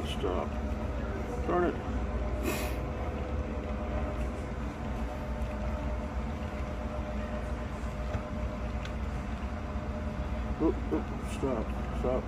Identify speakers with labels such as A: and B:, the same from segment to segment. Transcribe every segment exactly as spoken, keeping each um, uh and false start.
A: won't stop. Darn it. Oop, oop, stop, stop.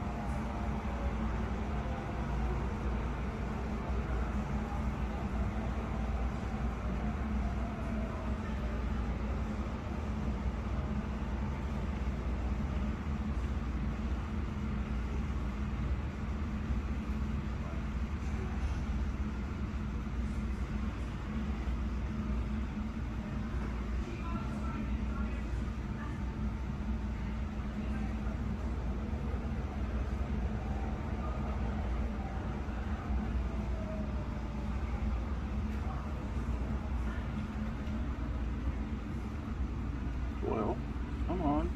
A: Well, come on.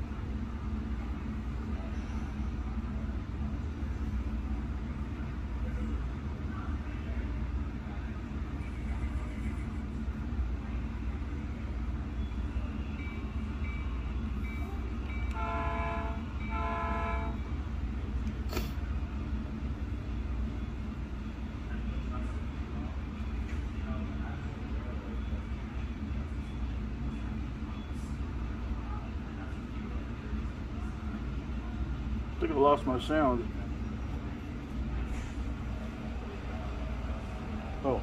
A: I think I lost my sound. Oh.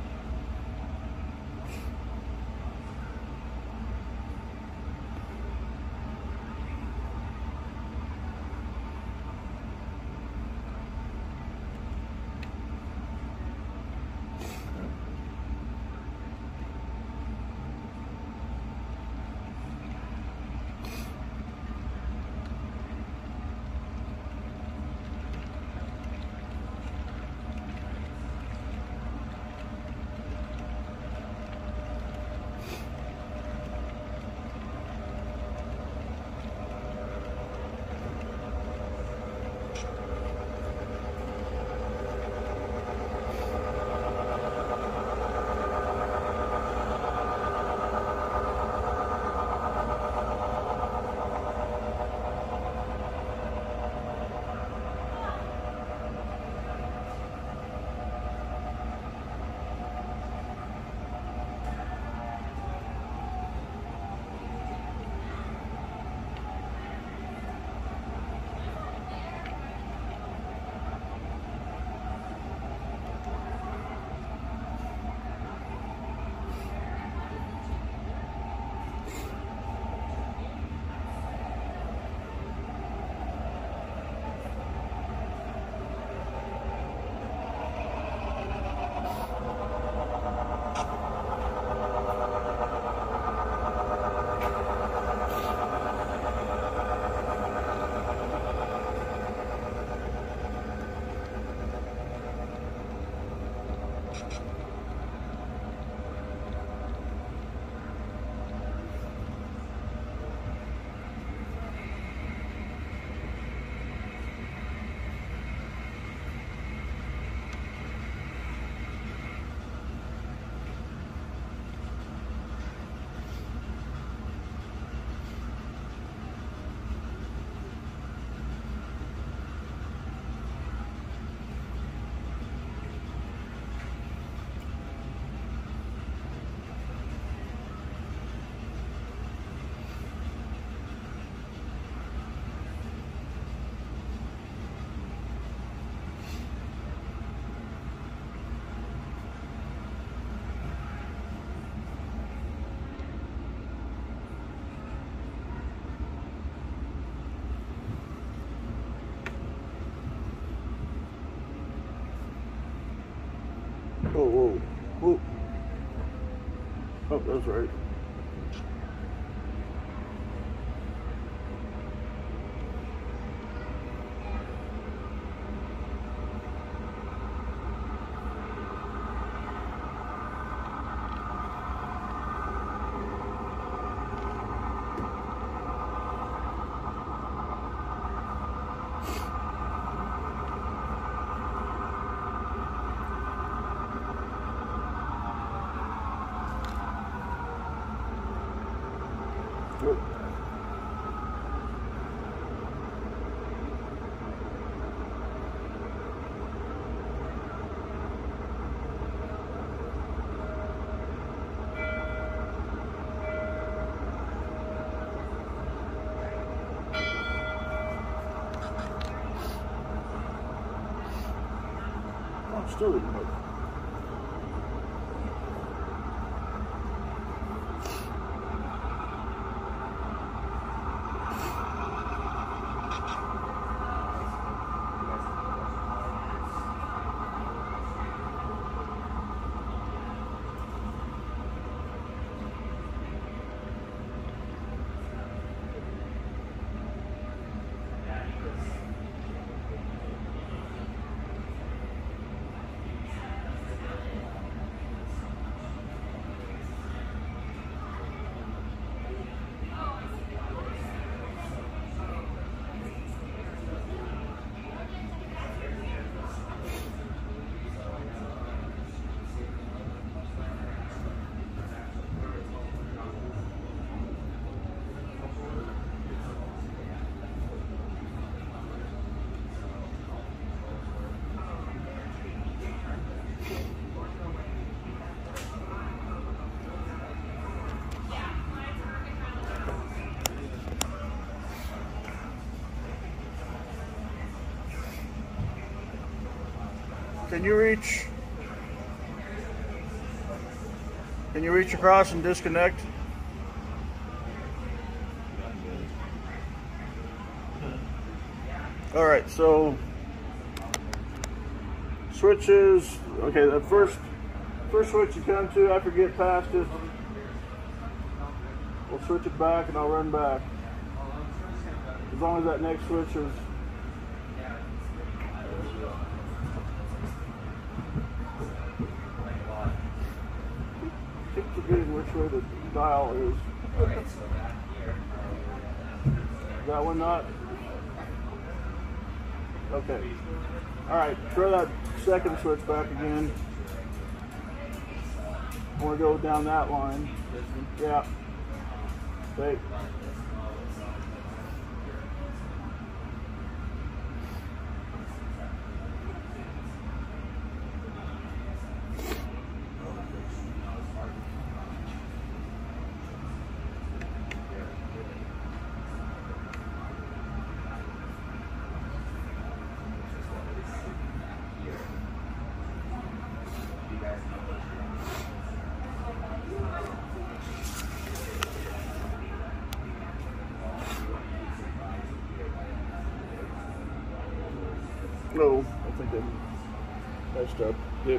A: Whoa, whoa, whoa. Oh, that's right. Good. still didn't hook. Can you reach? Can you reach across and disconnect? All right, so switches. Okay, the first first switch you come to, after you get past it, we'll switch it back and I'll run back. As long as that next switch is. Keep forgetting which way the dial is. That one not? Okay. Alright, throw that second switch back again. I want to go down that line. Yeah. Okay. No, I think I messed up. Yep.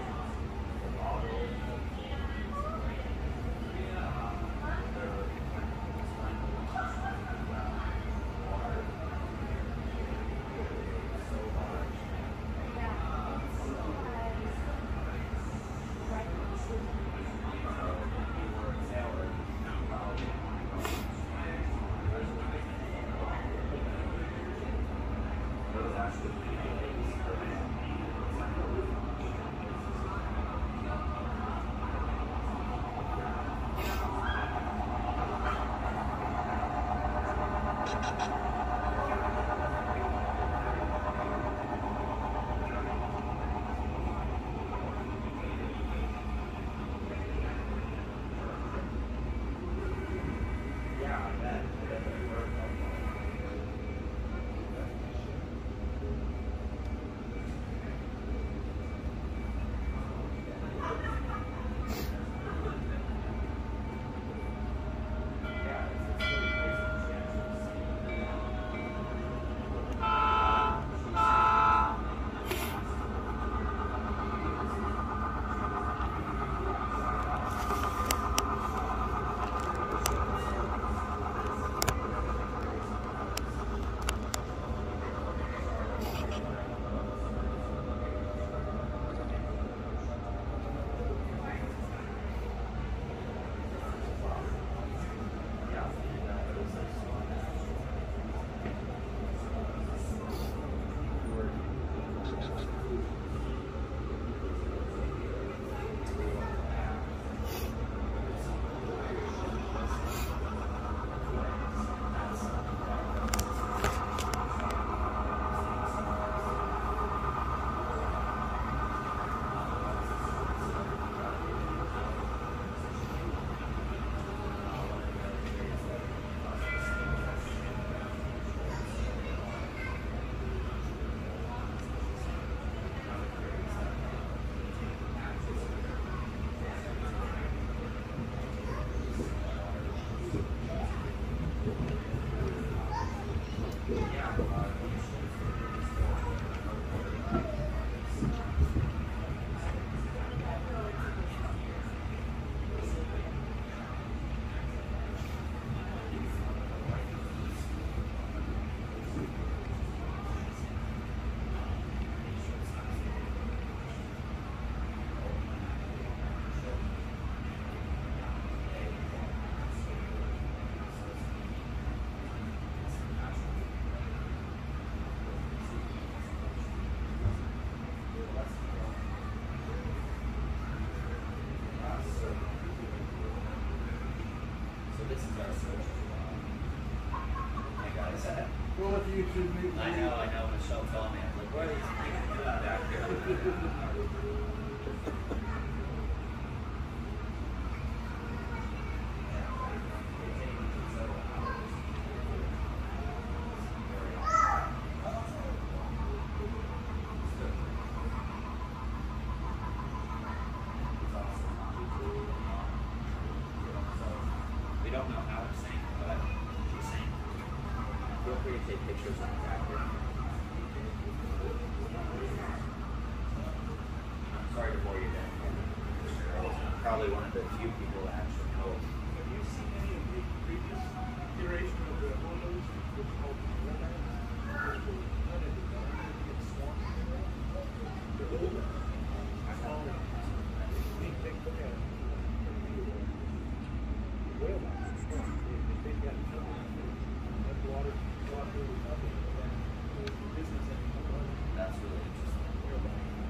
B: I know, I know. Michelle told me. I'm like, what is he doing back here? We don't know how it's saying, but she's saying. Feel free to take pictures on the back here. I'm sorry to bore you then. I'm probably one of the few people that actually know.
C: Have you seen any of the previous iteration of the photos? It's called
B: That's really interesting.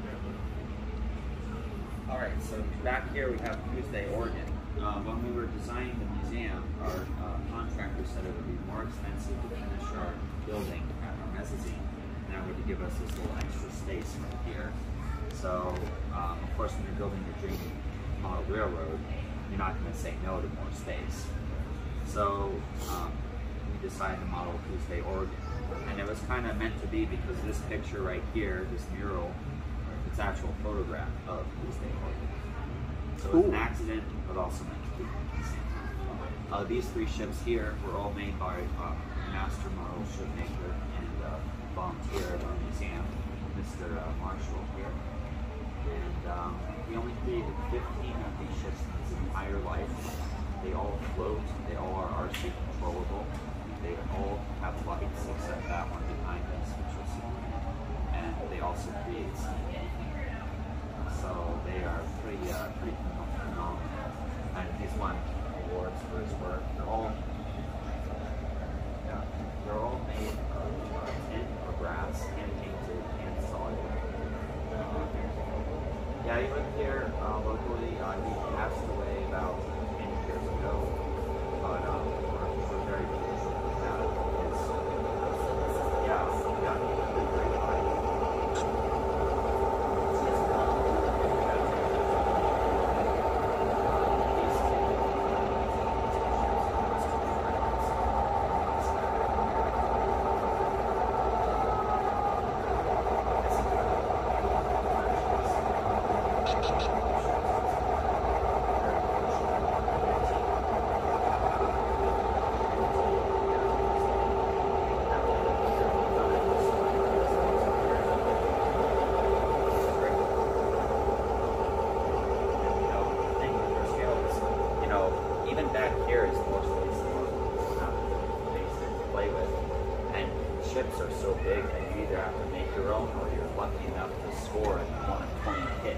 B: All right, so back here we have Coos, Oregon. Uh, when we were designing the museum, our uh, contractor said it would be more expensive to finish our building at our mezzanine, and that would give us this little extra space right here. So, um, of course, when you're building your dream model railroad, you're not going to say no to more space. So um, we decided to model Coos, Oregon, and it was kind of meant to be because this picture right here, this mural, it's an actual photograph of Coos, Oregon. So it was an accident, but also meant to be at the same time. Uh, these three ships here were all made by uh, master model ship maker and uh, volunteer at our museum, Mister Uh, Marshall here. And um, we only created fifteen of these ships in its entire life. They all float, they all are R C controllable, they all have lights except that one behind us, which you'll see. And they also create steam. So they are pretty, uh, pretty phenomenal. And he's won awards for his work. They're all, yeah, they're all made of uh, tin or brass, hand painted, hand solid. Yeah, he lived here uh, locally. Uh, he passed away about ten years ago, but um, we're, we're very fortunate with that. It's, yeah, yeah, he lived a great life. Even back here is more space to play with, and ships are so big that you either have to make your own or you're lucky enough to score a one twenty hit.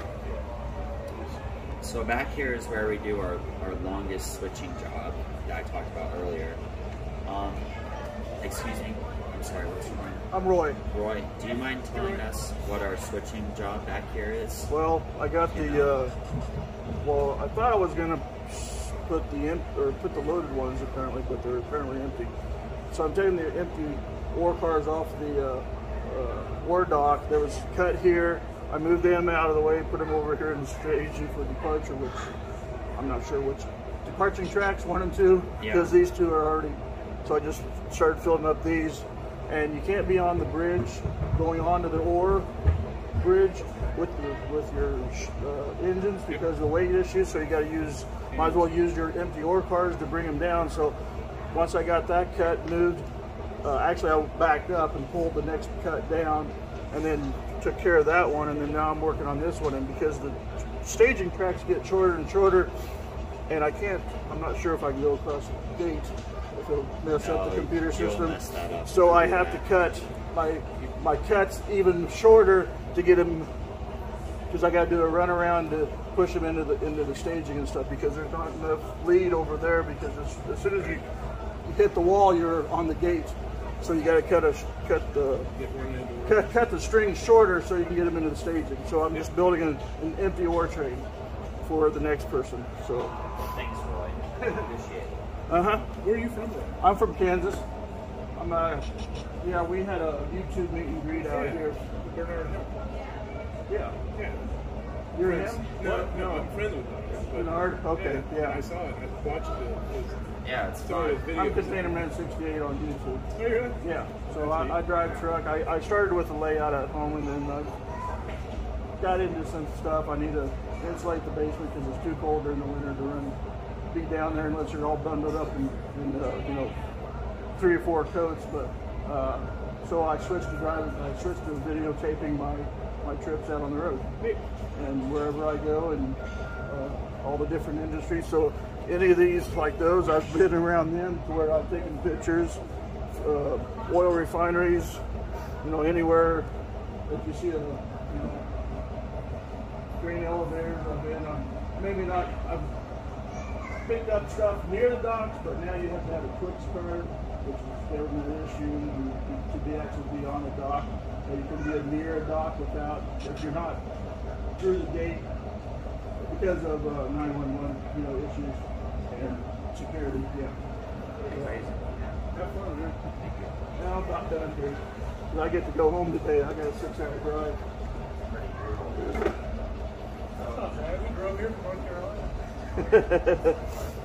B: So back here is where we do our, our longest switching job that I talked about earlier. Um, excuse me, I'm sorry, what's your name?
A: I'm Roy.
B: Roy, do you mind telling us what our switching job back here is?
A: Well, I got
B: You
A: the,
B: know?
A: uh, well, I thought I was going to put the em or put the loaded ones apparently, but they're apparently empty. So I'm taking the empty ore cars off the uh, uh, ore dock. There was cut here. I moved them out of the way, put them over here in the staging for departure, which I'm not sure which departing tracks, one and two, because yeah. These two are already. So I just started filling up these, and you can't be on the bridge going onto the ore bridge with your with your uh, engines because of the weight issues. So you got to use. Might as well use your empty ore cars to bring them down. So once I got that cut moved, uh, actually I backed up and pulled the next cut down and then took care of that one, and then now I'm working on this one. And because the staging tracks get shorter and shorter, and I can't, I'm not sure if I can go across the gate if it'll mess no, up the computer system. So I have to cut my, my cuts even shorter to get them, because I got to do a run around to push them into the into the staging and stuff, because there's not enough lead over there, because as, as soon as you hit the wall, you're on the gate. So you got to cut a cut the cut, cut the strings shorter so you can get them into the staging. So I'm just building an, an empty ore train for the next person. So
B: thanks, Roy. Appreciate it.
A: Uh huh.
C: Where are you from? Then?
A: I'm from Kansas. I'm uh, yeah, we had a YouTube meet and greet out
C: Yeah.
A: here.
C: Bernard.
A: Yeah.
C: Yeah.
A: You're
C: Friends.
A: him?
C: No,
A: What?
C: no, I'm friends with him. but-
A: Bernard? Okay,
C: Yeah,
A: yeah.
C: I saw it. I watched it. It was
B: Yeah, it's
C: some of his
B: fun.
C: videos.
A: I'm Container Man sixty-eight on YouTube.
C: Oh, you're right.
A: Yeah, so
C: That's
A: I,
C: neat.
A: I drive truck. I, I started with a layout at home, and then I got into some stuff. I need to insulate the basement because it's too cold during the winter to run, be down there unless you're all bundled up in, in uh, you know, three or four coats. But uh, so I switched to driving. I switched to videotaping my my trips out on the road,
C: Neat.
A: and wherever I go, and uh, all the different industries. So any of these like those, I've been around them to where I've taken pictures, uh, oil refineries, you know, anywhere that you see a, you know, green elevators. I've been, um, maybe not, I've picked up stuff near the docks, but now you have to have a quick card, which is government issue to, to be actually be on a dock. Or you can be near a dock without, if you're not through the gate because of uh, nine one one, you know, issues and security. Yeah.
B: Crazy.
A: Have fun, man. Now I'm about done here. And I get to go home today. I got a six-hour drive.
C: Oh, man, we drove here from North Carolina.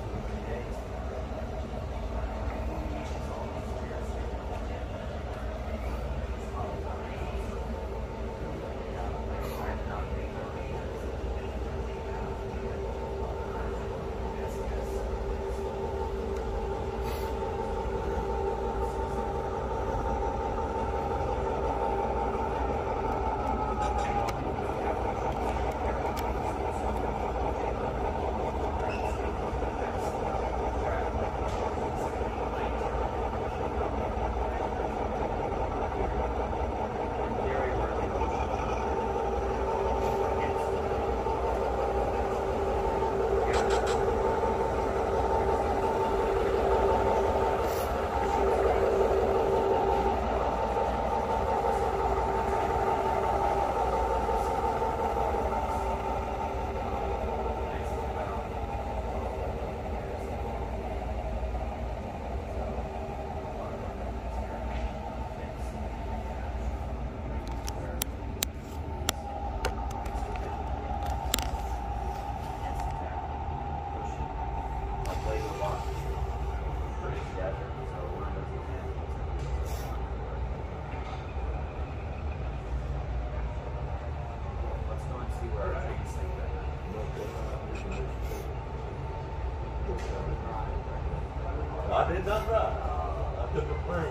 D: I did not drive. I took a plane.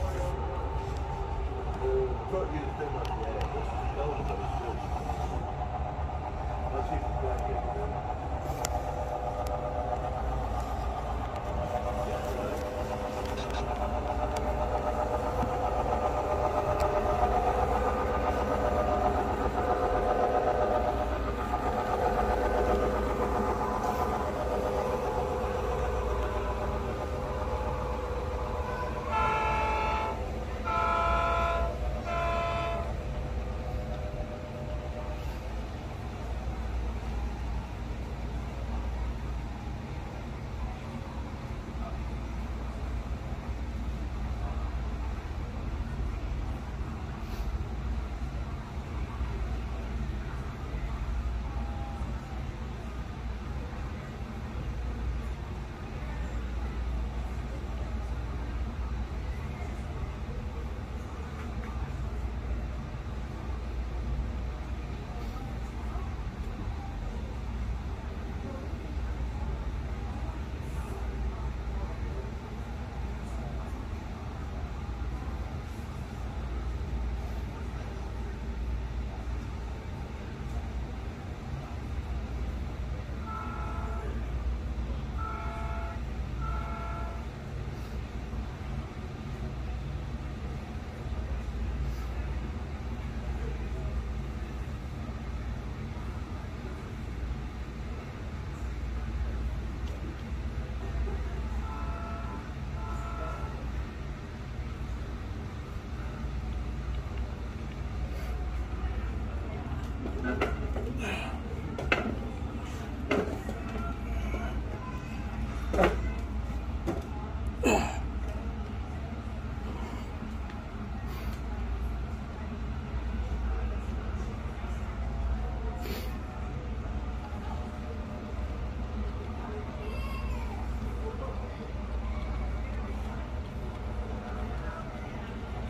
D: The truck used too much gas. This is going to be good. Let's see if we can get it.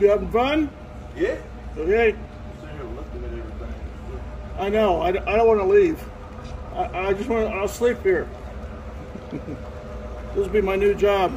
A: You having fun?
D: Yeah.
A: Okay.
D: Sitting here looking at everything.
A: I know. I, I don't want to leave. I, I just want to, I'll sleep here. This will be my new job.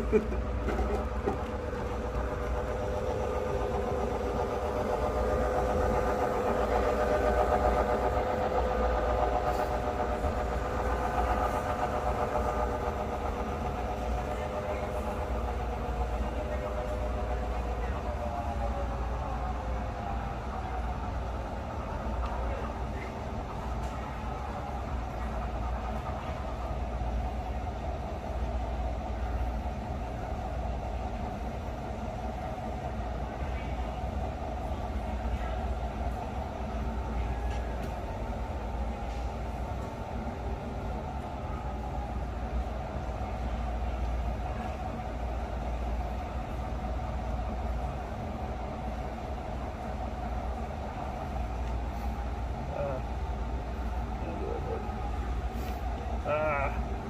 A: Ah.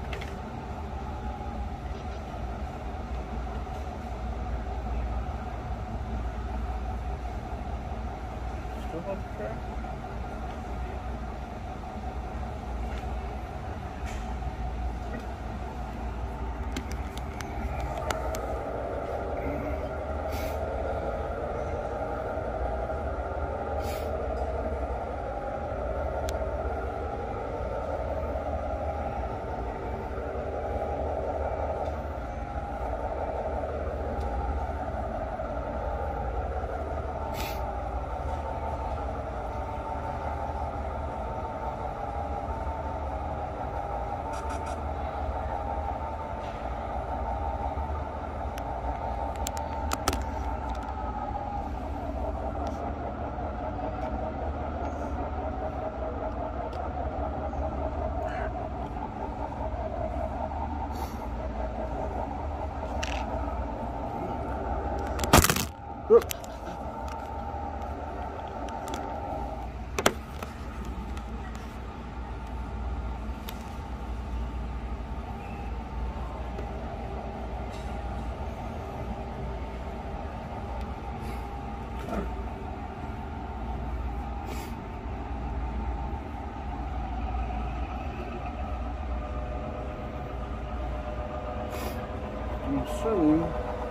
A: Still on the track? Whoop. I'm assuming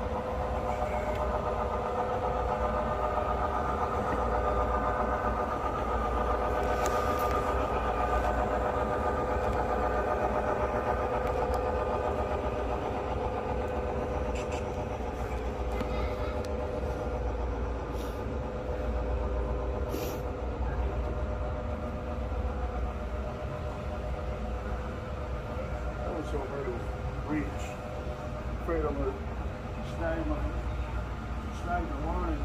A: so hard to reach. Afraid I'm gonna snag my snag the lines.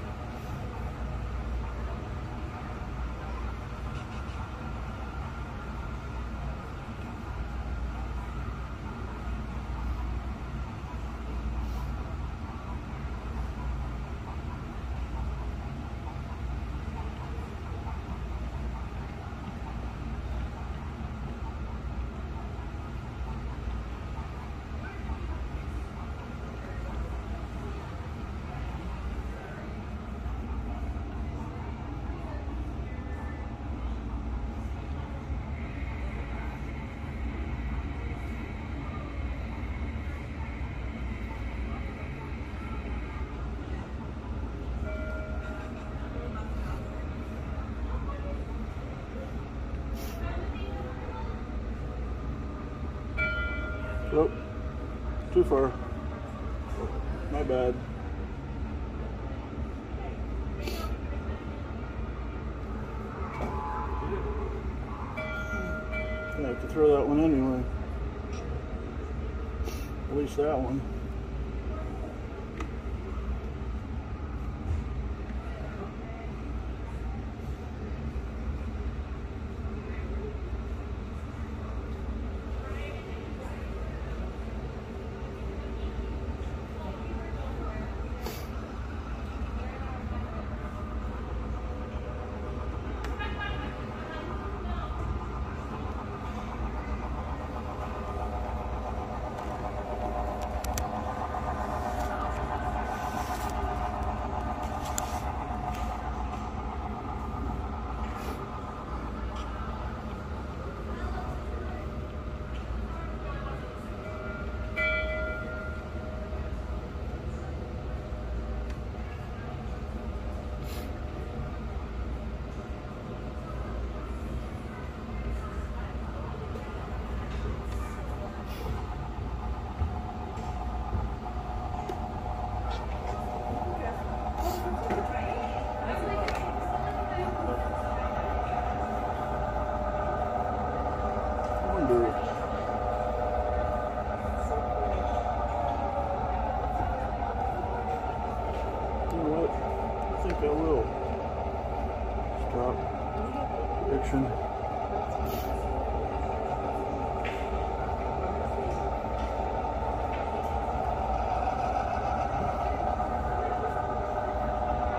A: Oh, too far. My bad. I have to throw that one anyway. At least that one.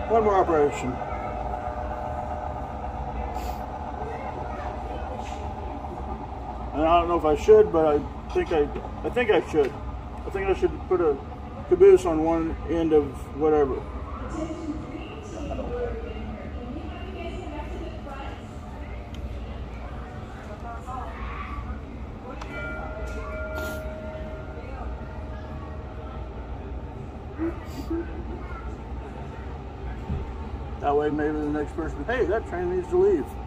A: One more operation. And I don't know if I should, but I think I, I think I should. I think I should put a caboose on one end of whatever. That way maybe the next person, hey, that train needs to leave.